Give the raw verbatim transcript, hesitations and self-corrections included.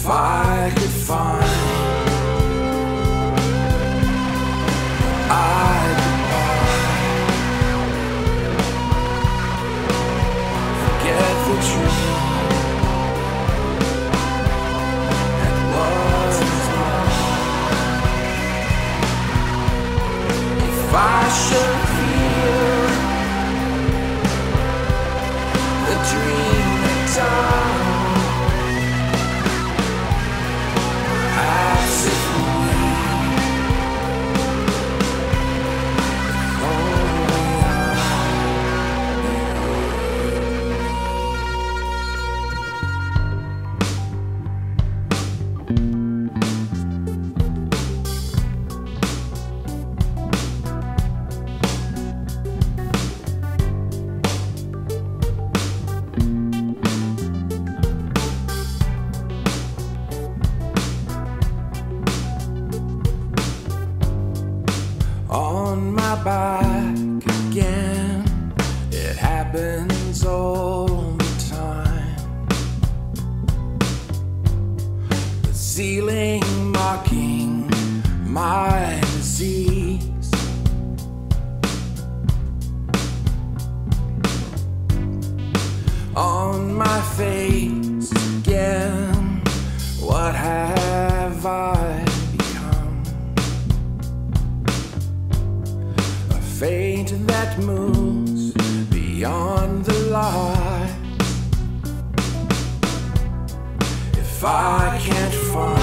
If I could find I could buy, forget the dream that was mine. If I should feel the dream that died, perhaps if on my back again, it happens all the time. The ceiling mocking my disease, on my face again, what have I become? A fate that moves beyond the light. If I can't find